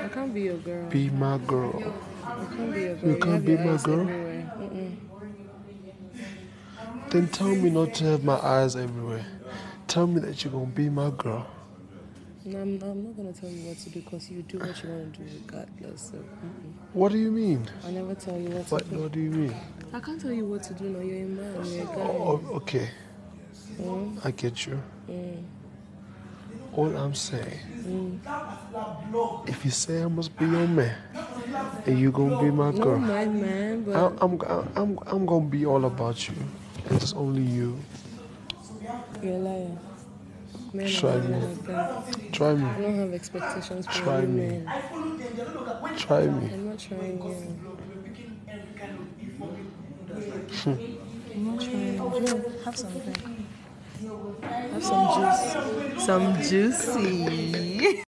can't be your girl. Be my girl. I can't be your girl. You can't be my girl? Mm-mm. Then tell me not to have my eyes everywhere. Tell me that you're gonna be my girl. No, I'm not gonna tell you what to do because you do what you want to do regardless. So, What do you mean? I never tell you what to do. What do you mean? I can't tell you what to do now. You're a man. You're a guy. Oh, okay. I get you. All I'm saying, if you say I must be your man, and you gonna be my girl, Not my man, but I'm gonna be all about you, and it's only you. you're a liar. Men Try are me. like that. Try I me. don't have expectations for Try you me. men. Try me. I'm not trying you. I'm not trying. Drink. Have some drink. Have some juice. Some juicy.